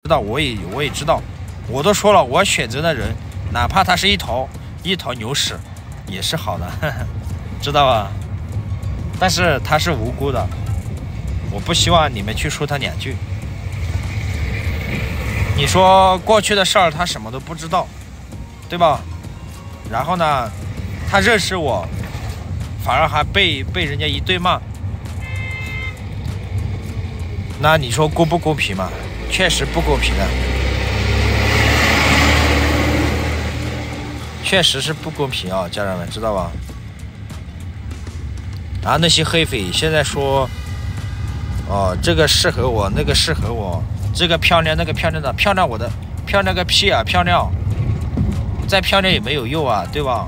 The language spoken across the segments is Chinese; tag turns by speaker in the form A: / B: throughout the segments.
A: 道，我也知道，我都说了，我选择的人，哪怕他是一头牛屎，也是好的，呵呵，知道吧？但是他是无辜的，我不希望你们去说他两句。你说过去的事儿他什么都不知道，对吧？然后呢，他认识我，反而还被人家一顿骂，那你说公不公平嘛？确实不公平的，确实是不公平啊，家人们知道吧？然后那些黑粉现在说，哦，这个适合我，那个适合我，这个漂亮，那个漂亮的，漂亮我的漂亮个屁啊！漂亮，再漂亮也没有用啊，对吧？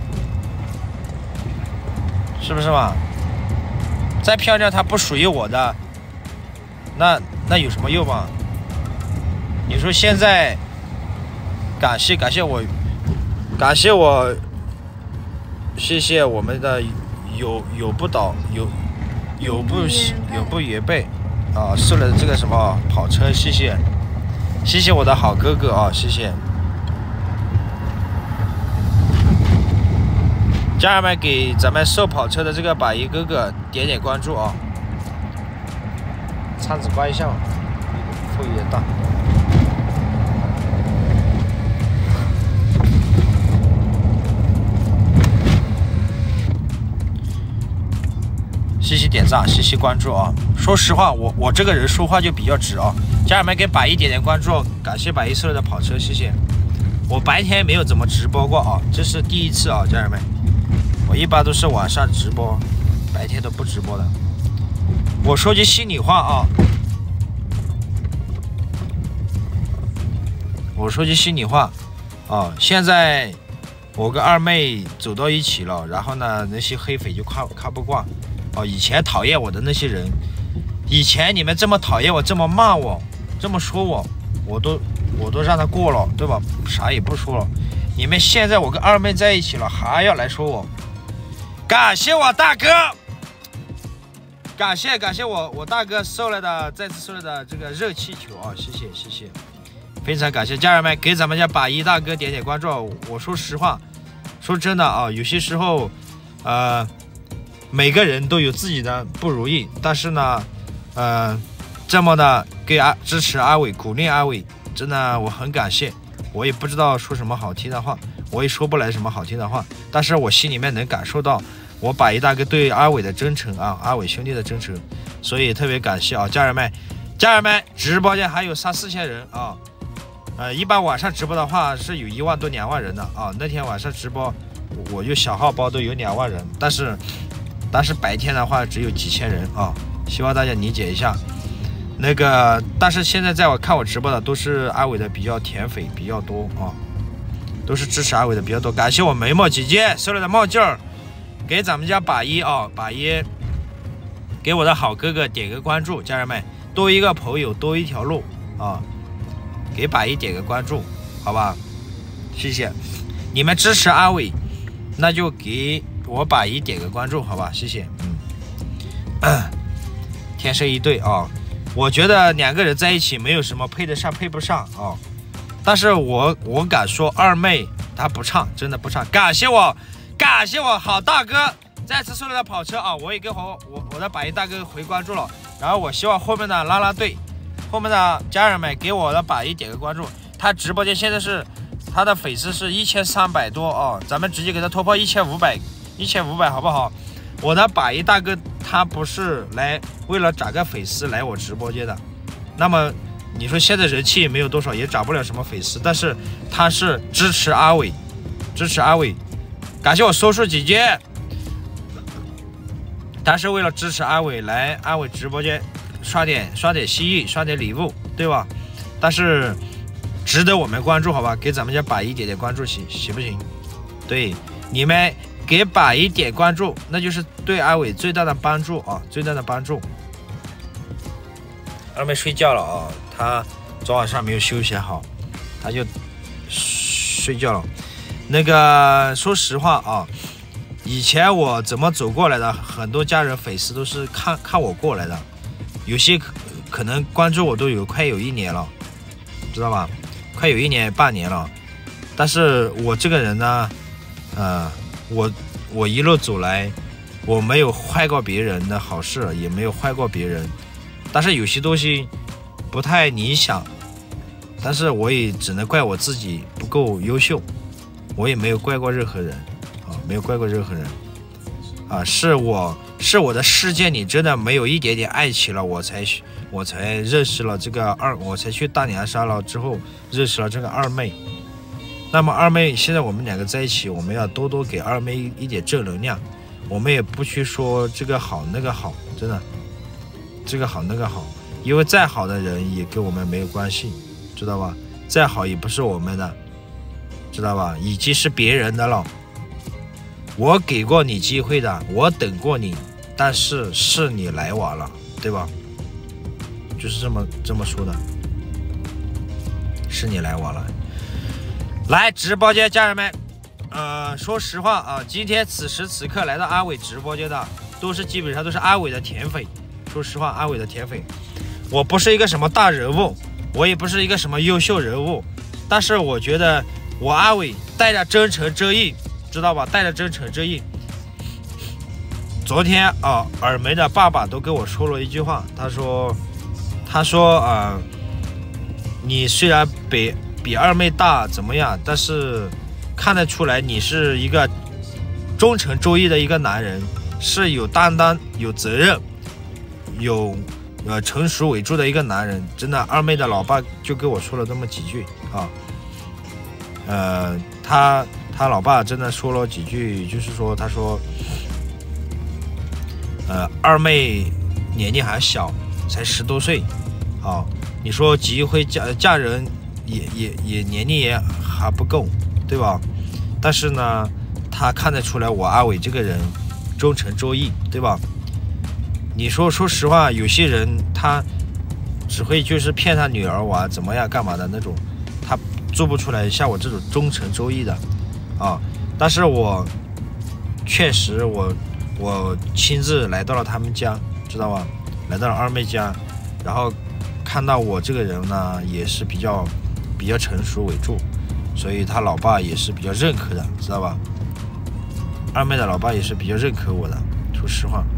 A: 是不是嘛？再漂亮它不属于我的，那有什么用吗？你说现在感谢我，谢谢我们的有不爷辈啊，送了这个什么跑车，谢谢我的好哥哥啊，谢谢。家人们给咱们送跑车的这个把一哥哥点关注啊，窗子关一下吧，风有点大。谢谢点赞，谢谢关注啊！说实话，我这个人说话就比较直啊。家人们给百亿点关注，感谢百亿送的跑车，谢谢。我白天没有怎么直播过啊，这是第一次啊，家人们。我一般都是晚上直播，白天都不直播的。我说句心里话啊，现在我跟二妹走到一起了，然后呢，那些黑粉就看不惯。哦，以前讨厌我的那些人，以前你们这么讨厌我，这么骂我，这么说我，我都让他过了，对吧？啥也不说了。你们现在我跟二妹在一起了，还要来说我，感谢我大哥，感谢我大哥再次送来的这个热气球啊，谢谢，非常感谢家人们给咱们家把一大哥点关注。我说实话，说真的啊，有些时候，每个人都有自己的不如意，但是呢，这么的支持阿伟，鼓励阿伟，真的我很感谢。我也不知道说什么好听的话，我也说不来什么好听的话，但是我心里面能感受到我把一大哥对阿伟的真诚啊，阿伟兄弟的真诚，所以特别感谢啊，家人们，直播间还有3-4千人啊，一般晚上直播的话是有1万多2万人的啊，那天晚上直播我就小号包都有2万人，但是白天的话只有几千人啊，希望大家理解一下。那个，但是现在在我看我直播的都是阿伟的比较甜粉比较多啊，都是支持阿伟的比较多。感谢我眉毛姐姐送来的帽镜儿，给咱们家把一啊，把一给我的好哥哥点个关注，家人们多一个朋友多一条路啊，给把一点个关注，好吧？谢谢你们支持阿伟，那就给我把一点个关注，好吧？谢谢。天生一对啊，我觉得2个人在一起没有什么配得上配不上啊，但是我敢说二妹她不唱，真的不唱。感谢我好大哥再次送来的跑车啊，我也跟我的把一大哥回关注了，然后我希望后面的啦啦队，后面的家人们给我的把一点个关注，他直播间现在是他的粉丝是1300多啊，咱们直接给他突破1500好不好？我的把一大哥他不是来为了涨个粉丝来我直播间的，那么你说现在人气也没有多少，也涨不了什么粉丝，但是他是支持阿伟，感谢我搜叔姐姐，他是为了支持阿伟来阿伟直播间刷点心意，刷点礼物，对吧？但是值得我们关注，好吧？给咱们家把一点关注行不行？对，你们给把一点关注，那就是对阿伟最大的帮助啊，最大的帮助。二妹睡觉了啊，他昨晚上没有休息好，他就睡觉了。那个说实话啊，以前我怎么走过来的，很多家人粉丝都是看我过来的，有些可能关注我都快有1年了。 知道吧？快有1年半年了。但是我这个人呢，我一路走来，我没有坏过别人的好事，也没有坏过别人。但是有些东西不太理想，但是我也只能怪我自己不够优秀，我也没有怪过任何人没有怪过任何人是我的世界里真的没有一点点爱情了，我才认识了这个我才去大凉山了之后认识了这个二妹。那么二妹现在我们2个在一起，我们要多多给二妹一点正能量，我们也不去说这个好那个好，真的这个好那个好，因为再好的人也跟我们没有关系，知道吧？再好也不是我们的，知道吧？已经是别人的了。我给过你机会的，我等过你，但是是你来晚了，对吧？就是这么说的，是你来晚了。来直播间，家人们，说实话今天此时此刻来到阿伟直播间的，基本上都是阿伟的铁粉。说实话，阿伟的铁粉，我不是一个什么大人物，我也不是一个什么优秀人物，但是我觉得我阿伟带着真诚真意，知道吧？带着真诚真意。昨天耳梅的爸爸都跟我说了一句话，他说你虽然比二妹大怎么样，但是看得出来你是一个忠诚周义的一个男人，是有担当有责任有成熟稳重的一个男人。真的，二妹的老爸就跟我说了这么几句他老爸真的说了几句，就是说他说二妹年龄还小，才10多岁你说结婚嫁人也年龄也还不够，对吧？但是呢，他看得出来我阿伟这个人忠诚周义，对吧？你说实话，有些人他只会就是骗他女儿玩怎么样干嘛的那种，他做不出来像我这种忠诚周义的但是我确实我亲自来到了他们家，知道吧？来到了二妹家，然后看到我这个人呢也是比较成熟稳重，所以他老爸也是比较认可的，知道吧？二妹的老爸也是比较认可我的，说实话。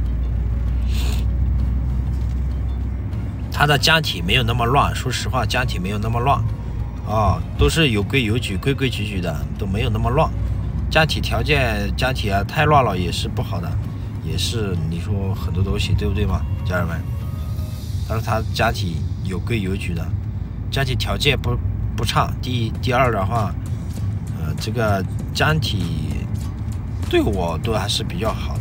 A: 他的家庭没有那么乱，说实话，家庭没有那么乱都是有规有矩，规规矩矩的，都没有那么乱。家庭条件太乱了也是不好的，也是你说很多东西，对不对嘛，家人们？但是他家庭有规有矩的，家庭条件不差。第二的话，这个家庭对我都还是比较好的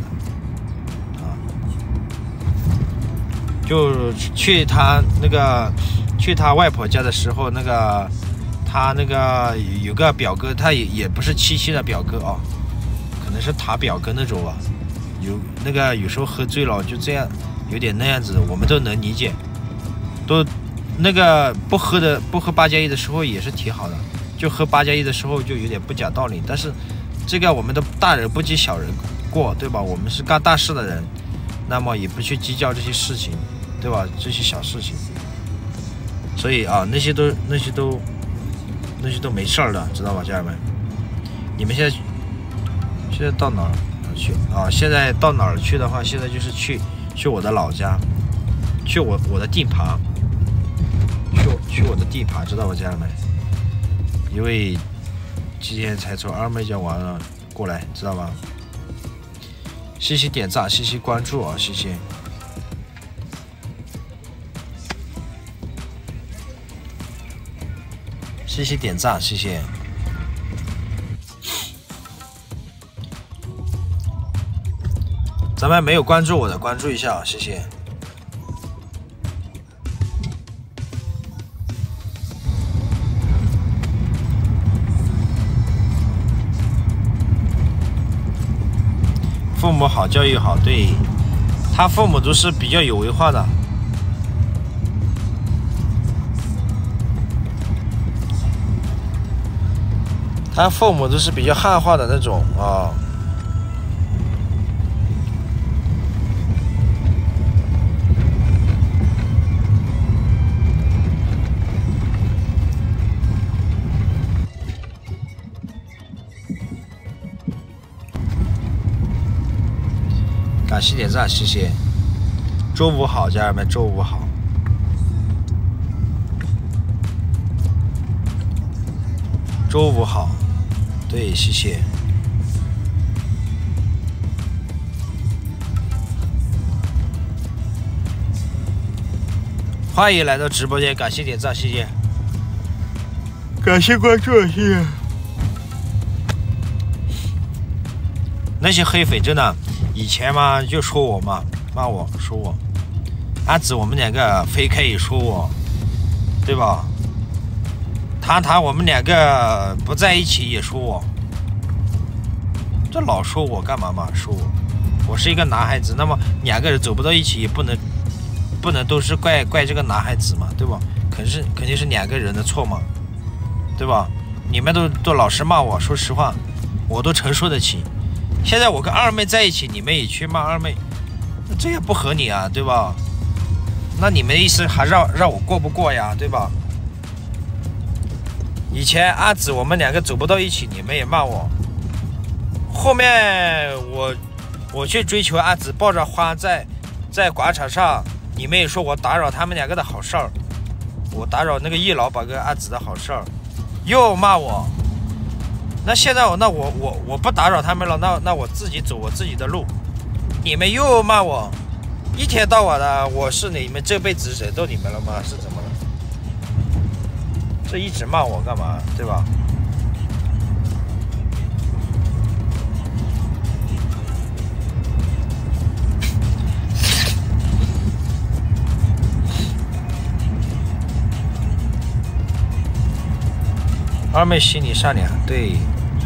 A: 就去他外婆家的时候，他有个表哥，他也不是七七的表哥可能是他表哥那种有时候喝醉了就这样，有点那样子，我们都能理解。都不喝8加1的时候也是挺好的，就喝8加1的时候就有点不讲道理。但是这个我们的大人不计小人过，对吧？我们是干大事的人，那么也不去计较这些事情，对吧？这些小事情，所以那些都没事儿的，知道吧，家人们？你们现在到哪儿去现在到哪儿去的话，现在就是去我的老家，去我的地盘，去我的地盘，知道吧，家人们？因为今天才从二妹家完了过来，知道吧？谢谢点赞，谢谢关注谢谢。谢谢点赞，谢谢。咱们没有关注我的，关注一下，谢谢。父母好，教育好，对，他父母都是比较有文化的。他父母都是比较汉化的那种感谢点赞，谢谢。周五好，家人们，周五好。周五好，对，谢谢。欢迎来到直播间，感谢点赞，谢谢。感谢关注，谢谢。那些黑粉真的，以前嘛就说我嘛，骂我说我，阿紫我们两个非可以说我，对吧？谈我们两个不在一起也说我，这老说我干嘛嘛？说我是一个男孩子，那么两个人走不到一起也不能都是怪这个男孩子嘛，对吧？肯定是两个人的错嘛，对吧？你们都老是骂我，说实话，我都承受得起。现在我跟二妹在一起，你们也去骂二妹，这也不合理啊，对吧？那你们的意思还让我过不过呀，对吧？以前阿紫我们两个走不到一起，你们也骂我。后面我去追求阿紫，抱着花在广场上，你们也说我打扰他们两个的好事儿，我打扰那个易老板跟阿紫的好事儿，又骂我。那现在我不打扰他们了，那我自己走我自己的路，你们又骂我，一天到晚的，我是你们这辈子惹到你们了吗？是怎么了？这一直骂我干嘛？对吧？二妹心里善良，对。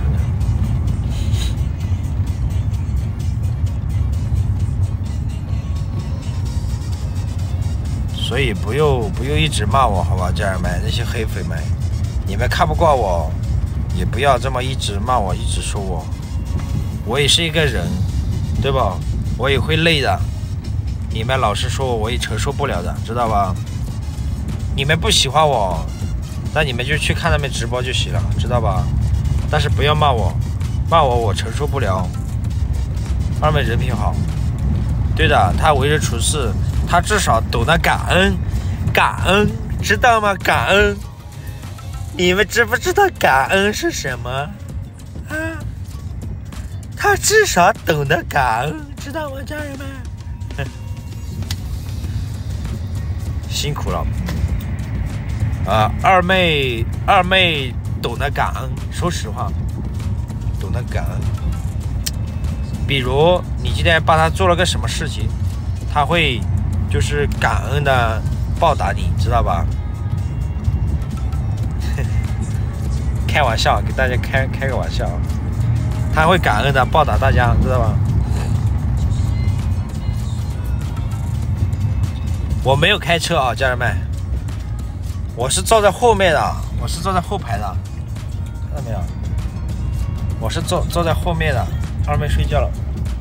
A: 所以不用一直骂我，好吧，家人们，那些黑粉们，你们看不惯我，也不要这么一直骂我，一直说我。我也是一个人，对吧？我也会累的。你们老是说我也承受不了的，知道吧？你们不喜欢我，那你们就去看他们直播就行了，知道吧？但是不要骂我，我承受不了。二妹人品好，对的，他为人处事。他至少懂得感恩，知道吗？感恩，你们知不知道感恩是什么？啊，他至少懂得感恩，知道吗，家人们？辛苦了。二妹懂得感恩，说实话，懂得感恩。比如你今天帮他做了个什么事情，他会。就是感恩的报答你，知道吧？开玩笑，给大家开个玩笑，他会感恩的报答大家，知道吧？我没有开车啊，家人们，我是坐在后面的，我是坐在后排的，看到没有？我是坐在后面的，二妹睡觉了。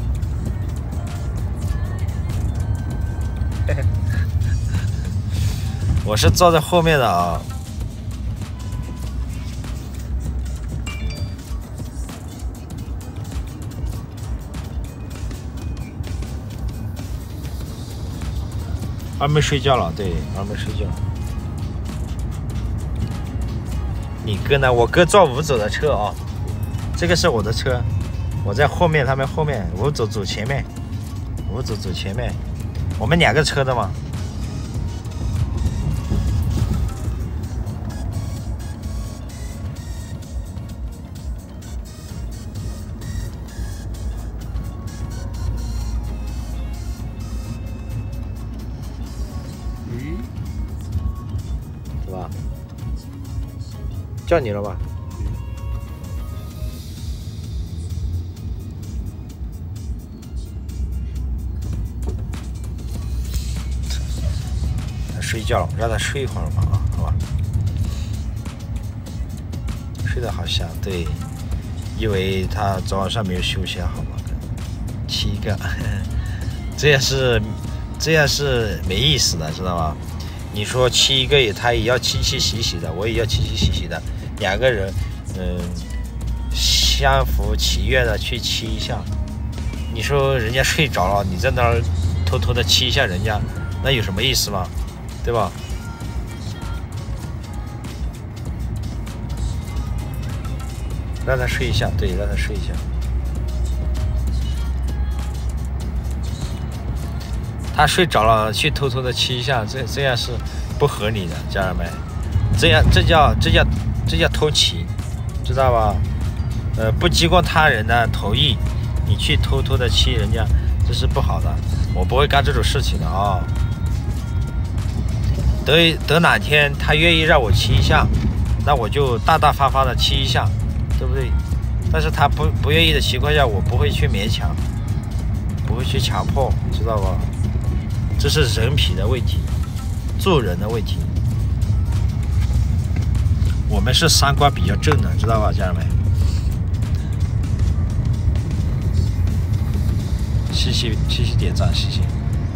A: 我是坐在后面的啊。二妹睡觉了，对，二妹睡觉。你哥呢？我哥坐吴总的车啊，这个是我的车，我在后面，他们后面，吴总走前面，吴总走前面，我们两个车的嘛。叫你了吧？他睡觉了，让他睡一会儿吧啊，好吧？睡得好香，对，因为他昨晚上没有休息好嘛，7个，这样是没意思的，知道吧？你说7个也，他也要七七洗洗的，我也要七七洗洗的。两个人，相扶其悦的去骑一下， 你说人家睡着了，你在那儿偷偷的亲一下人家，那有什么意思吗？对吧？让他睡一下，对，让他睡一下。他睡着了，去偷偷的亲一下，这样是不合理的，家人们。这叫偷情，知道吧？不经过他人的同意，你去偷偷的亲人家，这是不好的。我不会干这种事情的啊。等哪天他愿意让我亲一下，那我就大大方方的亲一下，对不对？但是他不愿意的情况下，我不会去勉强，不会去强迫，知道吧？这是人品的问题，做人的问题。我们是三观比较正的，知道吧，家人们？谢谢点赞，谢谢。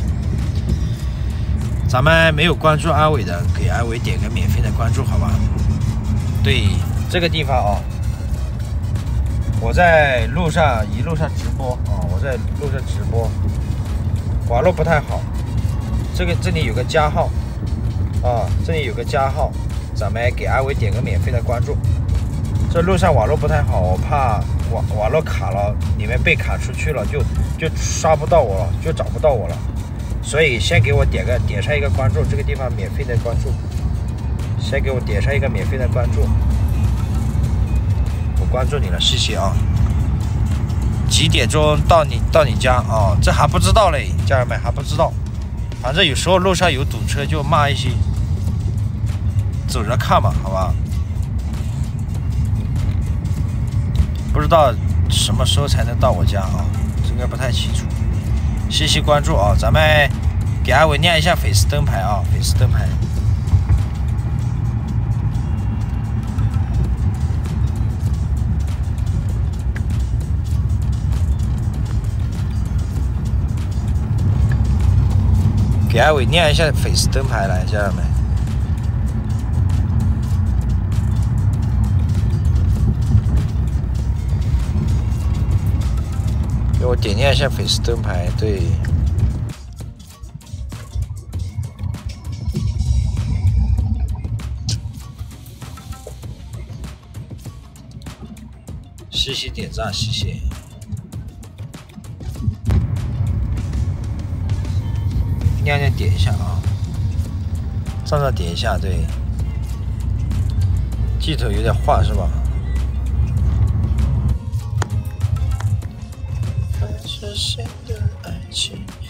A: 咱们没有关注阿伟的，给阿伟点个免费的关注，好吧？对，这个地方啊，我在一路上直播啊，我在路上直播，网络不太好。这里有个加号啊，这里有个加号，咱们给阿伟点个免费的关注。这路上网络不太好，我怕网络卡了，你们被卡出去了，就刷不到我了，就找不到我了。所以先给我点上一个关注，这个地方免费的关注，先给我点上一个免费的关注，我关注你了，谢谢啊。几点钟到你家啊？这还不知道嘞，家人们还不知道。反正有时候路上有堵车就骂一些，走着看嘛，好吧？不知道什么时候才能到我家啊？这个不太清楚。谢谢关注啊！咱们给阿伟亮一下粉丝灯牌啊，粉丝灯牌。给阿伟亮一下粉丝灯牌来，家人们。给我点亮一下粉丝灯牌，对。谢谢点赞，谢谢。亮亮点一下啊，站站点一下，对。镜头有点晃是吧？实现的爱情。